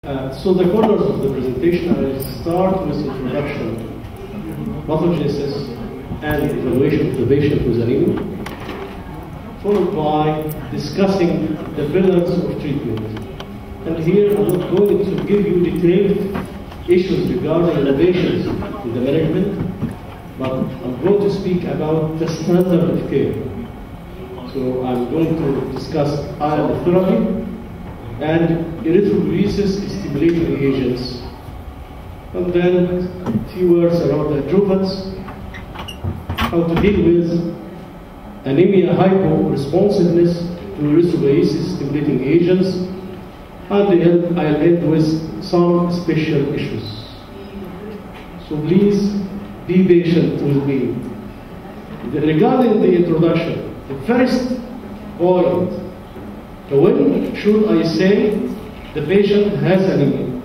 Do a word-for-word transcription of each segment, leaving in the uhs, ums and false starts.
Uh, so the corners of the presentation, I will start with introduction, pathogenesis, and evaluation of the patient with anemia, followed by discussing the pillars of treatment. And here I'm not going to give you detailed issues regarding innovations in the management, but I'm going to speak about the standard of care. So I'm going to discuss iron therapy and erythropoiesis stimulating agents. And then a few words around the adjuvants, how to deal with anemia hypo-responsiveness to erythropoiesis stimulating agents, and then I'll end with some special issues. So please be patient with me. Regarding the introduction, the first point, when should I say the patient has anemia?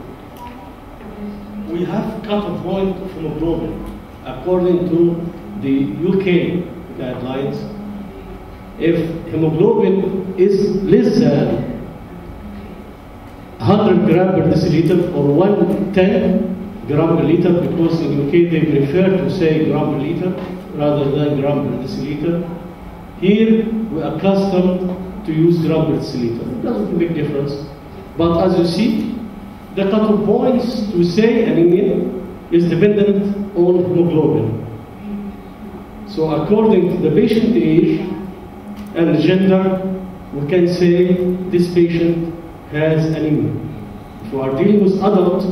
We have cut-off point of hemoglobin according to the U K guidelines. If hemoglobin is less than one hundred gram per deciliter or one hundred ten gram per liter, because in U K they prefer to say gram per liter rather than gram per deciliter. Here we are accustomed to use gram per deciliter. It doesn't make a difference. But as you see, the cut-off points to say anemia is dependent on hemoglobin. So according to the patient age and gender, we can say this patient has anemia. If we are dealing with adult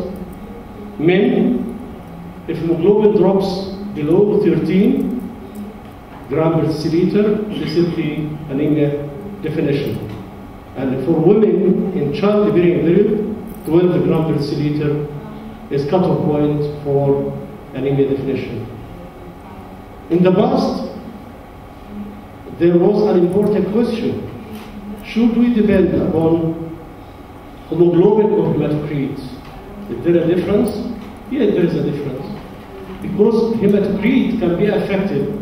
men, if hemoglobin drops below thirteen gram per deciliter, this is the anemia definition. And for women in childbearing period, twelve gram per deciliter is cut-off point for anemia definition. In the past, there was an important question. Should we depend upon hemoglobin or hematocrit? Is there a difference? Yes, there is a difference. Because hematocrit can be affected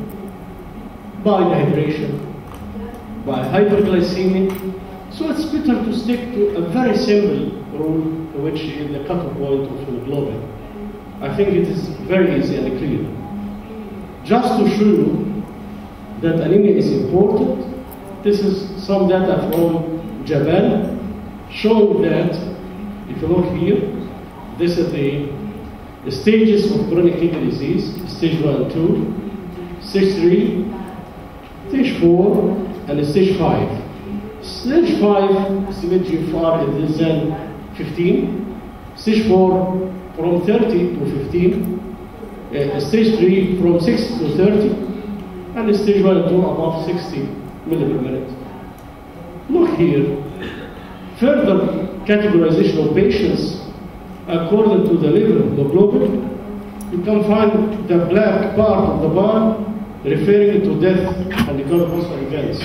by dehydration, by hyperglycemia. So it's better to stick to a very simple rule, which is the cut-off point of hemoglobin. I think it is very easy and clear. Just to show you that anemia is important, this is some data from Japan showing that, if you look here, this is the, the stages of chronic kidney disease, stage one and two, stage three, stage four, and stage five. Stage five, estimated G F R is less than fifteen. Stage four, from thirty to fifteen. Uh, stage three, from six to thirty. And stage one and two, above sixty milliliters per minute. Look here. Further categorization of patients according to the level of hemoglobin, you can find the black part of the bar referring to death and cardiovascular events.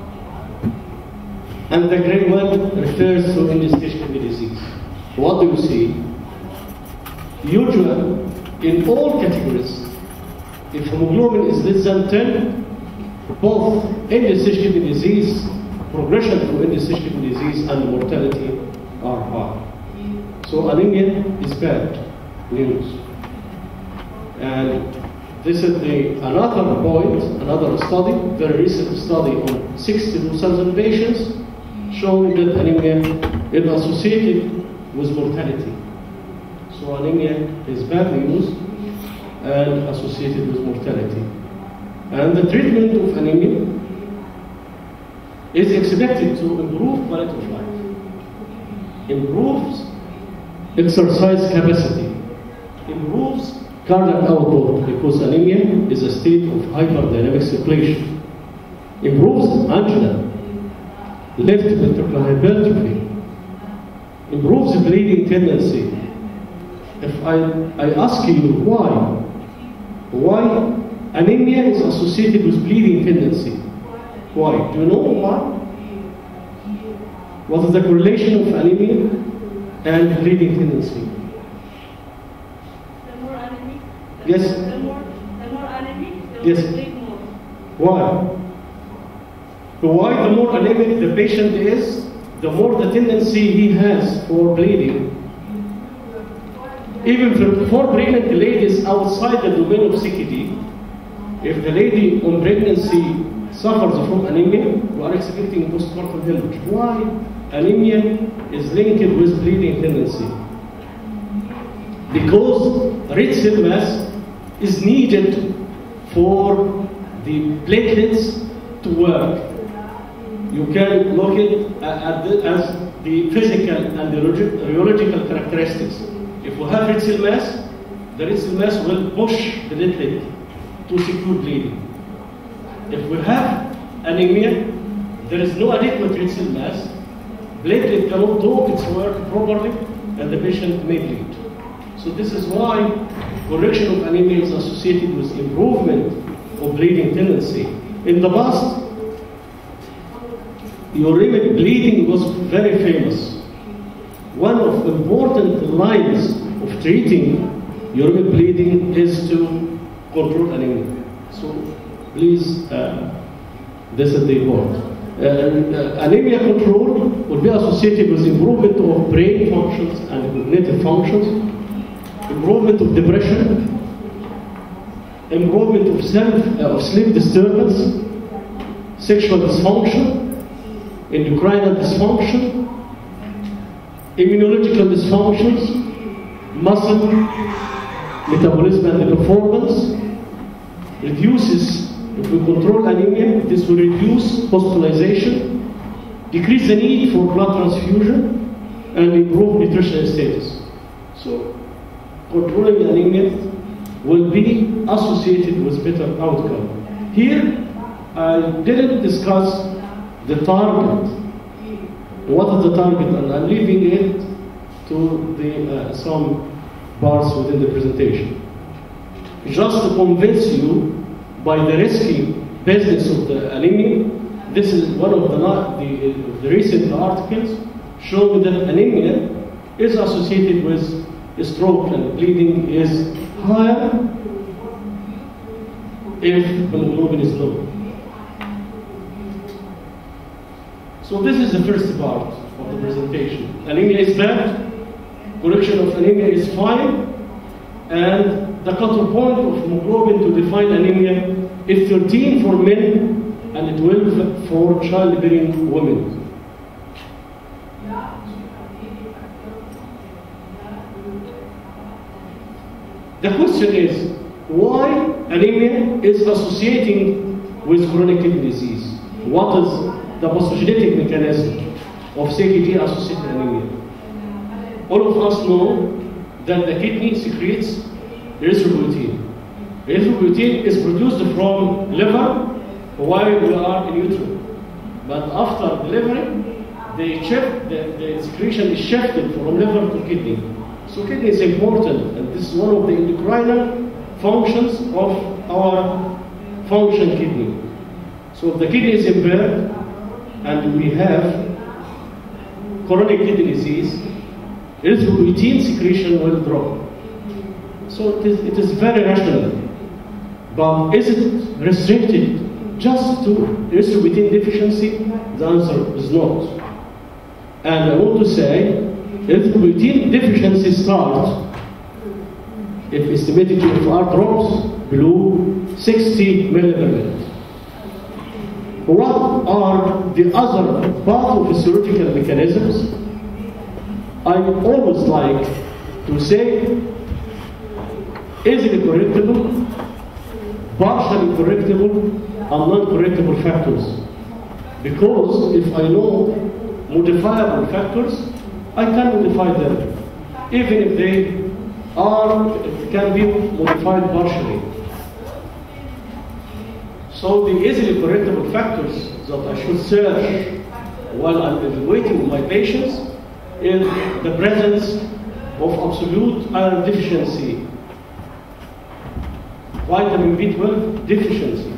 And the gray one refers to end-stage kidney disease. What do you see? Usually, in all categories, if hemoglobin is less than ten, both end-stage kidney disease, progression to end-stage kidney disease, and mortality are high. So anemia is bad news. And this is the another point, another study, very recent study on sixty-two thousand patients, showing that anemia is associated with mortality. So anemia is bad news and associated with mortality. And the treatment of anemia is expected to improve quality of life, improves exercise capacity, improves cardiac output, because anemia is a state of hyperdynamic circulation, improves angina, left ventricular hypertrophy, improves bleeding tendency. If I, I ask you why, why anemia is associated with bleeding tendency? Why? Do you know why? What is the correlation of anemia and bleeding tendency? The more anemic, the, yes. the, more, the more anemic, the yes. more bleed more. Why? So why the more anemic the patient is, the more the tendency he has for bleeding. Even for, for pregnant ladies outside the domain of C K D, if the lady on pregnancy suffers from anemia, we are expecting postpartum hemorrhage. Why? Anemia is linked with bleeding tendency. Because red cell mass is needed for the platelets to work. You can look at, at the, as the physical and the rheological characteristics. If we have red cell mass, the red cell mass will push the platelet to secure bleeding. If we have anemia, there is no adequate red cell mass, platelet cannot do its work properly, and the patient may bleed. So this is why correction of anemia is associated with improvement of bleeding tendency. In the past, uremic bleeding was very famous. One of the important lines of treating uremic bleeding is to control anemia. So please, uh, this is the point. Uh, uh, anemia control will be associated with improvement of brain functions and cognitive functions, improvement of depression, improvement of, self, uh, of sleep disturbance, sexual dysfunction, endocrine dysfunction, immunological dysfunctions, muscle, metabolism and performance, reduces, if we control anemia, this will reduce hospitalization, decrease the need for blood transfusion, and improve nutritional status. So, controlling anemia will be associated with better outcome. Here, I didn't discuss the target. What is the target? And I'm leaving it to the, uh, some parts within the presentation. Just to convince you by the risky business of the anemia, this is one of the, the, the recent articles showing that anemia is associated with stroke, and bleeding is higher if hemoglobin is low. So this is the first part of the presentation. Anemia is bad, correction of anemia is fine, and the cutoff point of hemoglobin to define anemia is thirteen for men and twelve for childbearing women. The question is, why anemia is associating with chronic kidney disease? What is the pathogenetic mechanism of C K D-associated anemia? All of us know that the kidney secretes erythropoietin. Erythropoietin is produced from liver while we are in utero. But after delivery, the, shift, the, the secretion is shifted from liver to kidney. So kidney is important, and this is one of the endocrine functions of our function kidney. So if the kidney is impaired, and we have chronic kidney disease, erythropoietin secretion will drop. So it is, it is very rational. But is it restricted just to erythropoietin deficiency? The answer is not. And I want to say, erythropoietin deficiency starts if estimated G F R drops below sixty milligrams. What are the other pathophysiological mechanisms? I always like to say easily correctable, partially correctable, and non-correctable factors. Because if I know modifiable factors, I can modify them, even if they are, can be modified partially. So the easily correctable factors that I should search while I'm evaluating my patients is the presence of absolute iron deficiency, vitamin B twelve deficiency,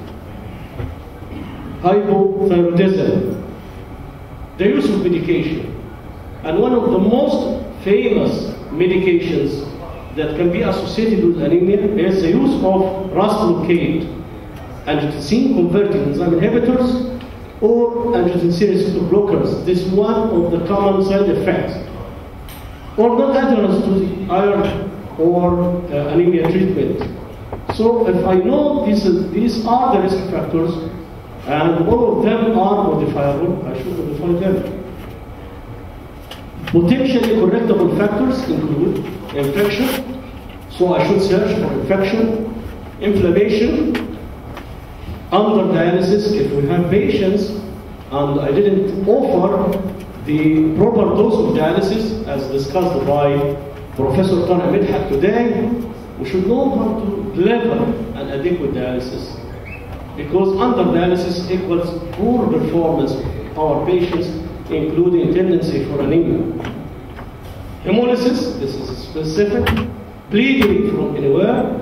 hypothyroidism, the use of medication. And one of the most famous medications that can be associated with anemia is the use of R A S blockade, angiotensin converting enzyme inhibitors, or angiotensin receptor blockers. This is one of the common side effects. Or non-adherence to the iron or uh, anemia treatment. So if I know these, these are the risk factors, and all of them are modifiable, I should modify them. Potentially correctable factors include infection, so I should search for infection, inflammation, under dialysis if we have patients and I didn't offer the proper dose of dialysis as discussed by Professor Midhat today, we should know how to deliver an adequate dialysis, because under dialysis equals poor performance of our patients, including tendency for anemia. Hemolysis, this is specific, bleeding from anywhere.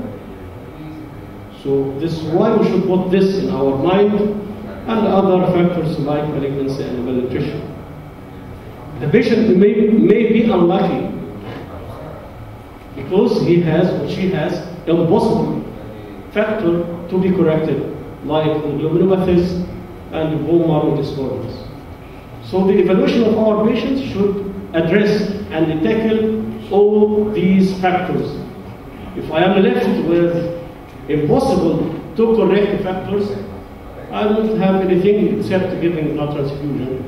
So this is why we should put this in our mind, and other factors like malignancy and malnutrition. The patient may, may be unlucky because he has or she has impossible factor to be corrected, like glomerulopathies and bone marrow disorders. So the evaluation of our patients should address and tackle all these factors. If I am left with impossible to correct the factors, I don't have anything except giving blood transfusion.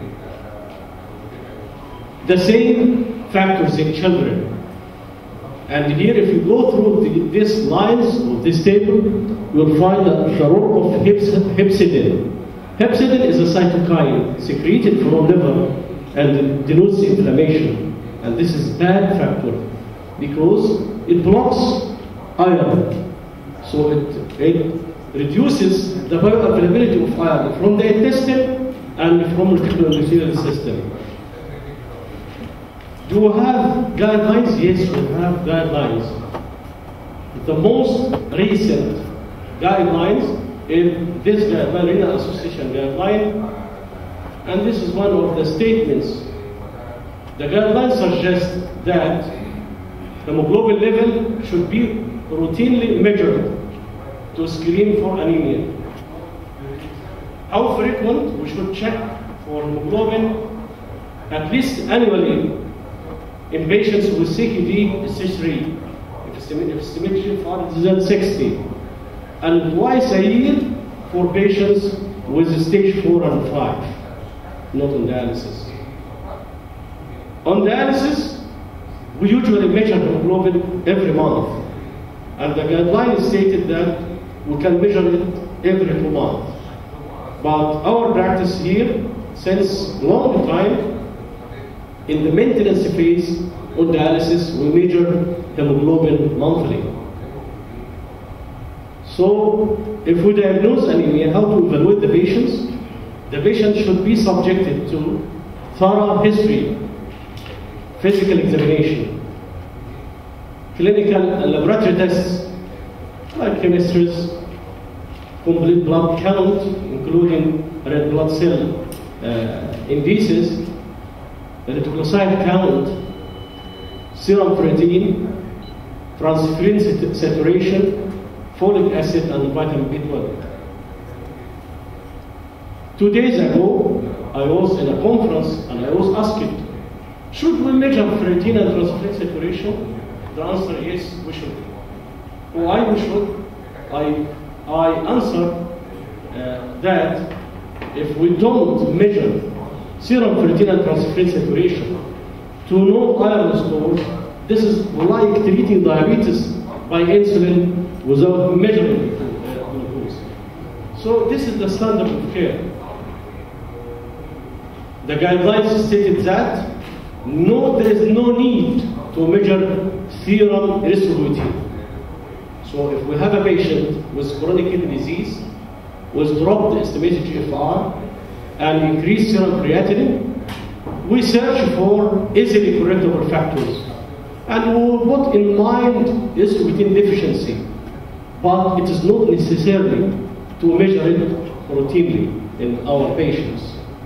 The same factors in children. And here, if you go through the, these lines of this table, you'll find that the role of hepcidin. Hepcidin is a cytokine secreted from liver and denotes inflammation. And this is a bad factor because it blocks iron. So it, it reduces the bioavailability of iron from the intestine and from the reticuloendothelial system. Do we have guidelines? Yes, we have guidelines. The most recent guidelines is this guideline, Renal Association guideline, and this is one of the statements. The guidelines suggest that hemoglobin level should be routinely measured to screen for anemia. How frequent? We should check for hemoglobin at least annually in patients with C K D stage three, if estimated for than sixty, and twice a year for patients with stage four and five, not on dialysis. On dialysis, we usually measure hemoglobin every month, and the guideline stated that we can measure it every two months. But our practice here, since long time, in the maintenance phase on dialysis, we measure hemoglobin monthly. So, if we diagnose anemia, how to evaluate the patients? The patient should be subjected to thorough history, physical examination, clinical and laboratory tests like chemistries, complete blood count, including red blood cell uh, indices, the reticulocyte count, serum creatine, transferrin saturation, folic acid, and vitamin B twelve. Two days ago, I was in a conference and I was asked, should we measure creatine and transferrin saturation? The answer is we should. Why we should? I, I answered uh, that if we don't measure serum creatine and transferrin saturation to know iron stores, this is like treating diabetes by insulin without measuring uh, glucose. So this is the standard of care. The guidelines stated that no, there is no need to measure serum erythropoietin. So if we have a patient with chronic kidney disease, with dropped estimated G F R and increased serum creatinine, we search for easily correctable factors. And we will put in mind erythropoietin deficiency, but it is not necessary to measure it routinely in our patients.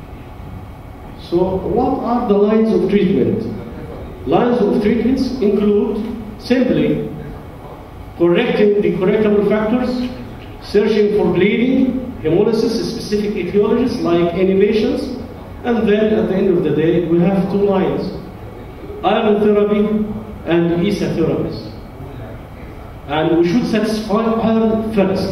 So what are the lines of treatment? Lines of treatments include simply correcting the correctable factors, searching for bleeding, hemolysis, specific etiologies like inhibitions, and then at the end of the day we have two lines, iron therapy and E S A therapies. And we should satisfy iron first.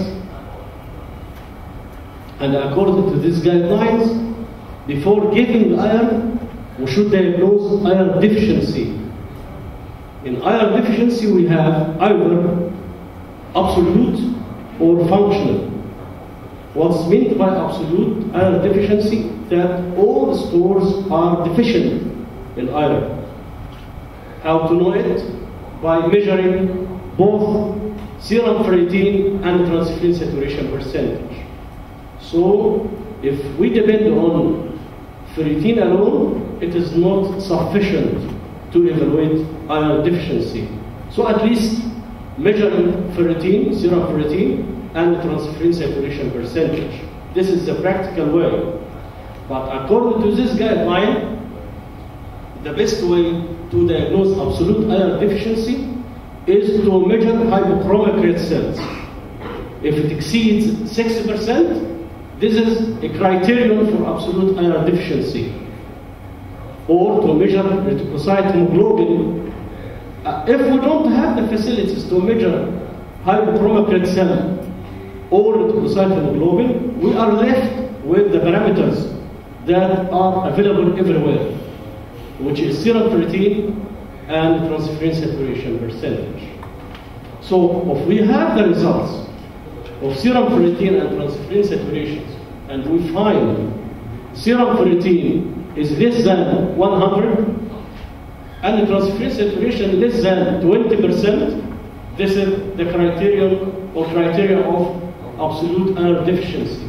And according to these guidelines, before giving iron, we should diagnose iron deficiency. In iron deficiency, we have either absolute or functional. What's meant by absolute iron deficiency? That all the stores are deficient in iron. How to know it? By measuring both serum ferritin and transferrin saturation percentage. So, if we depend on ferritin alone, it is not sufficient to evaluate iron deficiency. So, at least measuring ferritin, serum ferritin, and transferrin saturation percentage. This is the practical way. But according to this guideline, the best way to diagnose absolute iron deficiency is to measure hypochromic red cells. If it exceeds sixty percent, this is a criterion for absolute iron deficiency. Or to measure reticulocyte hemoglobin. Uh, if we don't have the facilities to measure hypochromic red cell or reticulocyte hemoglobin, we are left with the parameters that are available everywhere, which is serum ferritin and transferrin saturation percentage. So if we have the results of serum ferritin and transferrin saturation, and we find serum ferritin is less than one hundred and the transferrin saturation less than twenty percent, this is the criterion or criteria of absolute iron deficiency.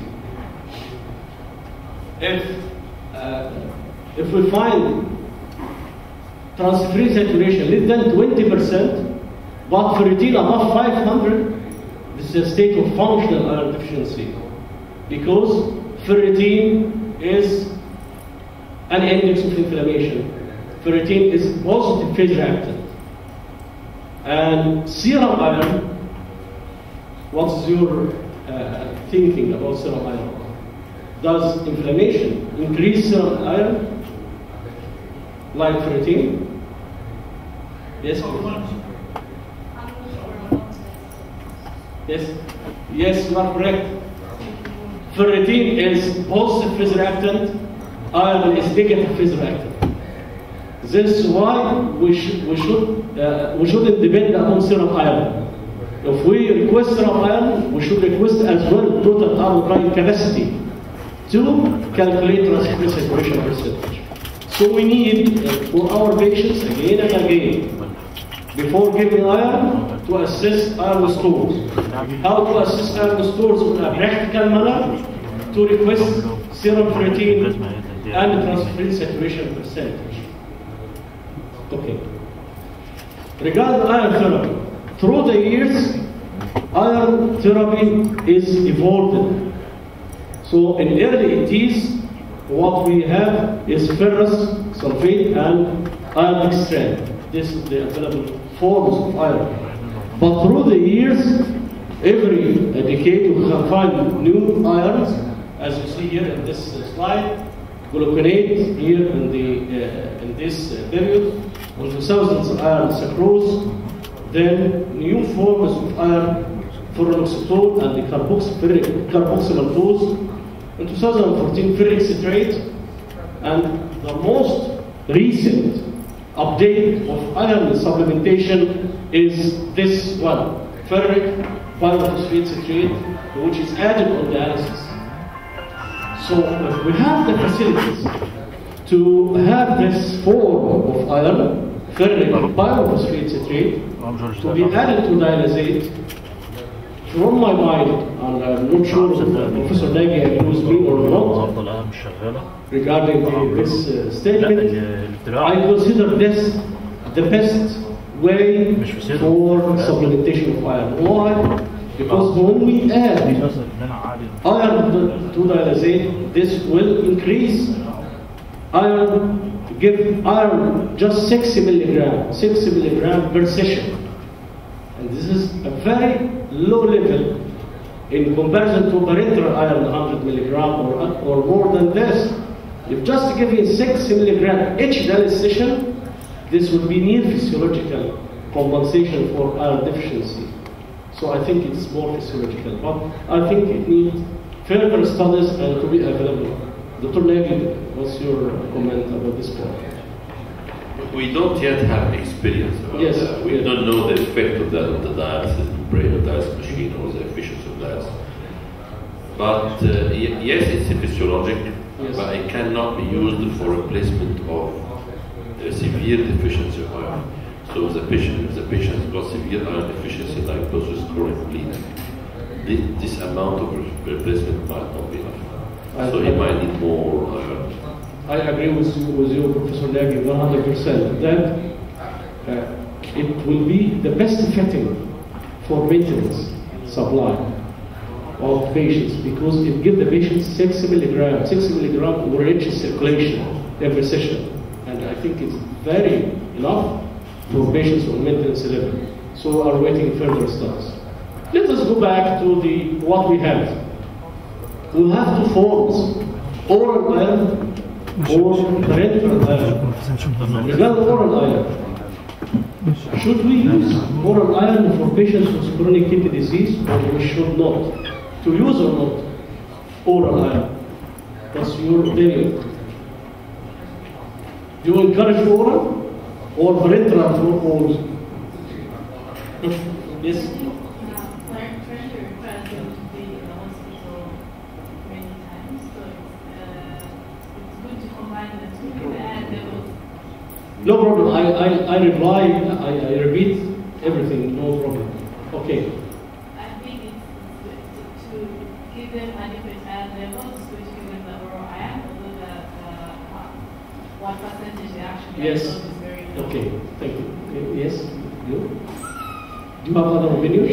If, uh, if we find transferrin saturation less than twenty percent, but ferritin above five hundred, this is a state of functional iron deficiency, because ferritin is an index of inflammation. Ferritin is positive phase reactant. And serum iron, what's your uh, thinking about serum iron? Does inflammation increase serum iron like ferritin? Yes, please. Yes, yes, you are correct. Ferritin is positive phase reactant, iron is negative phase reactant. This is why we should we should uh, we shouldn't depend upon serum iron. If we request serum iron, we should request as well total iron capacity to calculate transferrin saturation percentage. So we need uh, for our patients again and again, before giving iron, to assess iron stores. How to assess iron stores in a practical manner? To request serum ferritin and transferrin saturation percentage. Okay. Regarding iron therapy, through the years, iron therapy is evolved. So in early eighties, what we have is ferrous sulfate and iron extract. This is the available forms of iron. But through the years, every decade we can find new irons, as you see here in this slide. Gluconate here in the uh, in this uh, period, in two thousand iron sucrose, then new forms of iron, ferroxetol and the carboxymaltose. In two thousand fourteen, ferric citrate, and the most recent update of iron supplementation is this one, ferric pyrophosphate citrate, which is added on dialysis. So if we have the facilities to have this form of iron, ferric pyrophosphate citrate, to be added to dialysate, from my mind, and I'm not sure if Professor Nagy agrees with me or not, regarding the, this uh, statement, I consider this the best way for supplementation of iron. Why? Because when we add iron to dialysate, this will increase iron, give iron just sixty milligrams, sixty milligrams per session. And this is a very low level in comparison to parenteral iron, one hundred milligrams or, or more than this. If just giving sixty milligrams each dialysis session, this would be near physiological compensation for iron deficiency. So I think it's more physiological, but I think it needs further studies and to be available. Doctor Nagy, what's your comment about this point? We don't yet have experience about yes, that. We yes. don't know the effect of that on the dialysis brain or dialysis machine or the efficiency of that. But uh, y yes, it's physiologic, yes. But it cannot be used for replacement of a severe deficiency of iron. So if the patient, if the patient has got severe iron deficiency like those with chronic bleeding, this, this amount of re replacement might not be enough. I so he might need more iron. I agree with you, with you Professor Nagy, one hundred percent, that uh, it will be the best fitting for maintenance supply of patients, because it gives the patient six milligrams, six milligrams of rich circulation every session. And I think it's very enough for patients on maintenance level. So are waiting further studies. Let us go back to the what we have. We have two forms, oral iron or parenteral iron. Regarding oral iron, should we use oral iron for patients with chronic kidney disease, or we should not? To use or not oral iron? What's your opinion? Do you encourage oral or parenteral for all? Yes? No problem. I, I, I reply, I, I repeat everything, no problem. Okay. I think it's to, to give them adequate iron levels, which give them the oral iron, although the uh, what percentage they actually yes. is very low. Okay, thank you. Yes, you? Do you have other opinion?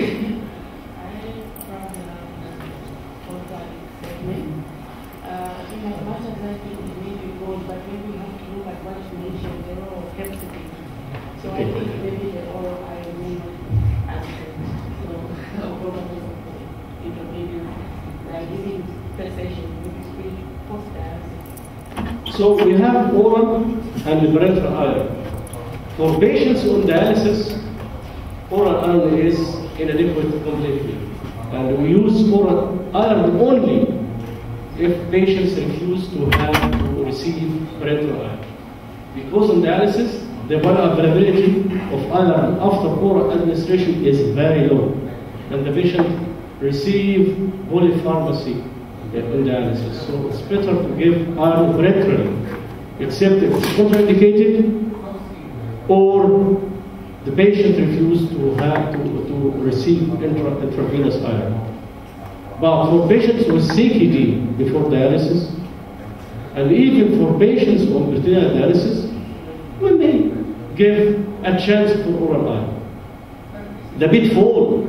I from the organic segment. Uh, in as much as I think it may be good, but maybe we have to look at what you mentioned, the role of capacity. So okay. I think maybe the oral iron may not be as good. So probably intermediate, like giving per session, maybe speak post dialysis. So we have oral and parenteral iron. For patients on dialysis, oral iron is inadequate completely. And we use oral iron only if patients refuse to have to receive parenteral iron. Because on dialysis, the bioavailability of iron after oral administration is very low. And the patient receive polypharmacy in dialysis. So it's better to give iron parenterally, except if it's contraindicated or the patient refuses to have to, to receive intra, intravenous iron. But for patients with C K D before dialysis, and even for patients on peritoneal dialysis, we may give a chance for oral iron. The pitfall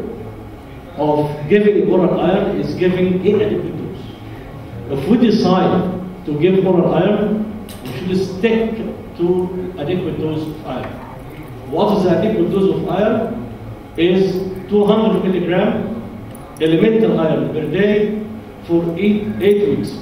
of giving oral iron is giving inadequate dose. If we decide to give oral iron, we should stick to adequate dose of iron. What is the adequate dose of iron? Is two hundred milligram elemental iron per day for eight, eight weeks.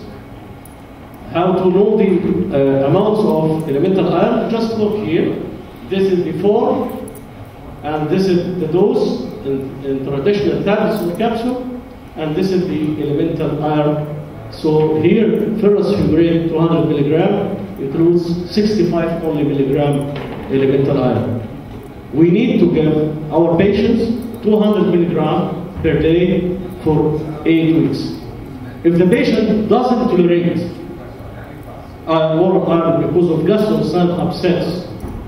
How to know the uh, amounts of elemental iron? Just look here. This is before, and this is the dose in, in traditional tablets or capsule, and this is the elemental iron. So here, ferrous fumarate two hundred milligram includes sixty-five only milligram elemental iron. We need to give our patients two hundred milligram per day for eight weeks. If the patient doesn't tolerate uh, oral iron because of gastrointestinal abscess,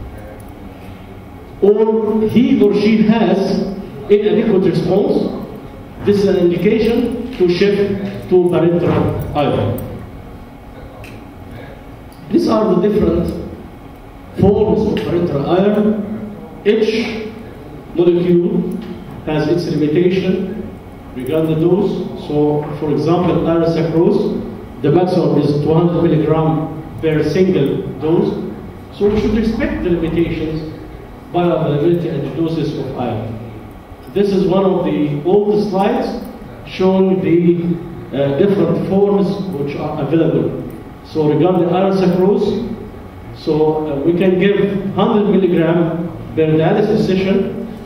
or he or she has inadequate response, this is an indication to shift to parenteral iron. These are the different forms of parenteral iron. Each molecule has its limitation regarding the dose. So, for example, iron sucrose, the maximum is two hundred milligram per single dose. So we should respect the limitations, bioavailability, and the doses of iron. This is one of the old slides showing the uh, different forms which are available. So regarding iron sucrose, so uh, we can give one hundred milligram per dialysis session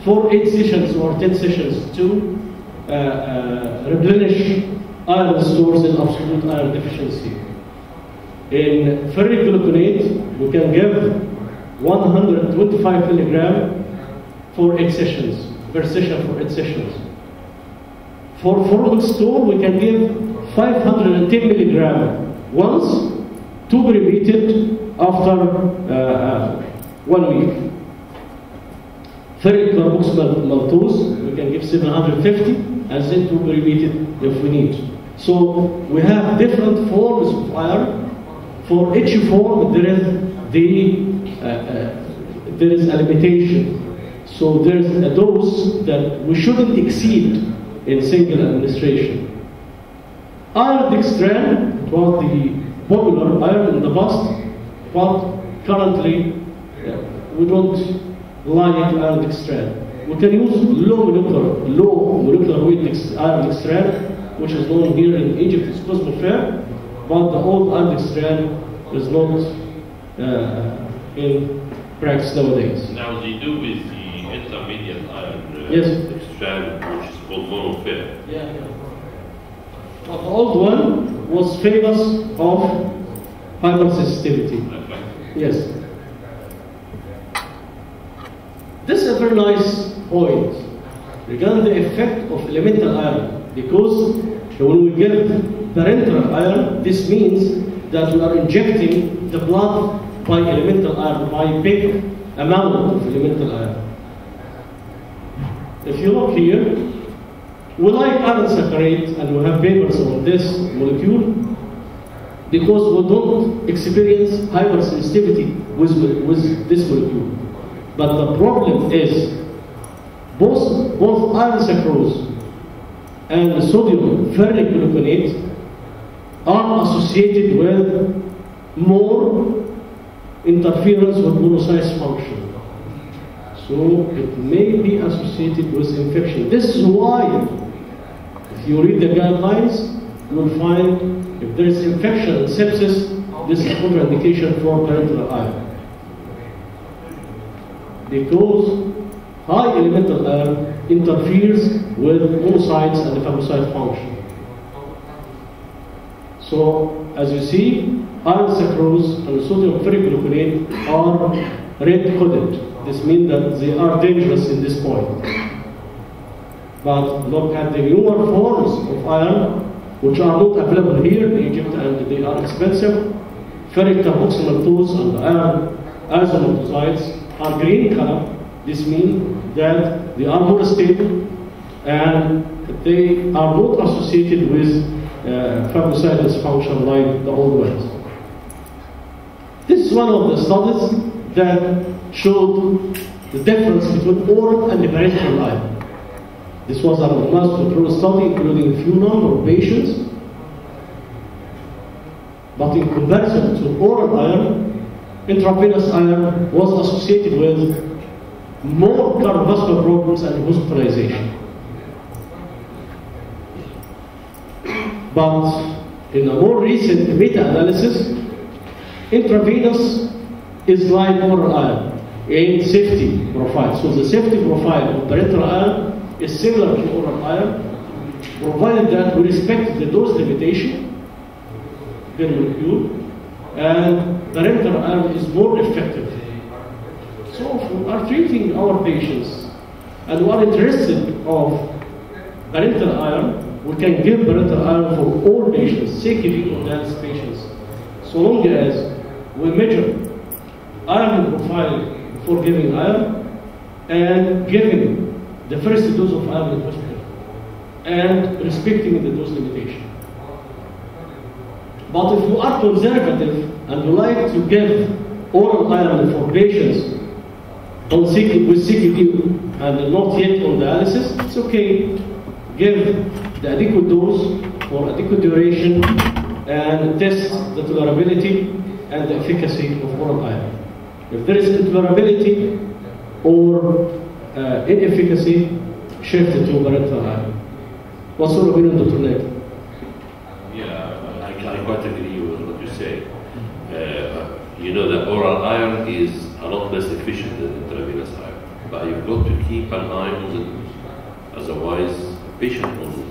for eight sessions or ten sessions to uh, uh, replenish iron stores in absolute iron deficiency. In ferric gluconate, we can give one hundred twenty-five milligram for eight sessions, per session for eight sessions. For formic store, we can give five hundred ten milligram once, to be repeated after uh, uh, one week. Ferric carboxyl maltose, we can give seven hundred fifty, and then to be repeated if we need. So we have different forms of iron. For each form, there is the uh, uh, there is a limitation. So there is a dose that we shouldn't exceed in single administration. Iron dextran, it was the popular iron in the past, but currently uh, we don't like iron dextran. We can use low molecular, low molecular weight iron dextran, which is known here in Egypt as Cosmofair, but the old iron dextran is not uh, in practice nowadays. Now they do with the intermediate iron uh, yes. dextran, which is called monofair. Yeah, yeah. But the old one was famous of hypersensitivity. Yes. This is a very nice point regarding the effect of elemental iron, because when we give parenteral iron, this means that we are injecting the blood by elemental iron, by big amount of elemental iron. If you look here, we like iron saccharate, and we have papers on this molecule, because we don't experience hypersensitivity with, with this molecule. But the problem is both, both iron saccharose and sodium ferric gluconate are associated with more interference with monocytes function. So it may be associated with infection. This is why, if you read the guidelines, you will find if there is infection and sepsis, this is contraindication for parenteral iron. Because high elemental iron interferes with monocytes and the phagocyte function. So, as you see, iron saccharose and sodium ferric gluconate are red-coded. This means that they are dangerous in this point. But look at the newer forms of iron, which are not available here in Egypt, and they are expensive. Ferric carboxyl maltose and iron isomaltosides are green color. This means that they are more stable and they are not associated with uh, phagocyte dysfunction like the old ones. This is one of the studies that showed the difference between oral and parenteral iron. This was a randomized controlled study including a few number of patients, but in comparison to oral iron, intravenous iron was associated with more cardiovascular problems and hospitalization. But in a more recent meta-analysis, intravenous is like oral iron in safety profile. So the safety profile of parenteral iron is similar to oral iron, provided that we respect the dose limitation, the molecule, and parenteral iron is more effective. So if we are treating our patients and we are interested of parenteral iron, we can give parenteral iron for all patients, C K D or dialysis patients, so long as we measure iron profile before giving iron and giving the first dose of iron in hospital and respecting the dose limitation. But if you are conservative and you like to give oral iron for patients on C K D, with C K D and not yet on dialysis, it's okay. Give the adequate dose for adequate duration and test the tolerability and the efficacy of oral iron. If there is intolerability or uh, inefficacy, shift it to parenteral iron. What's your opinion, Doctor Ned? Yeah, I, I quite agree with what you say. Uh, you know that oral iron is a lot less efficient than intravenous iron. but you've got to keep an eye on it. Otherwise, the patient knows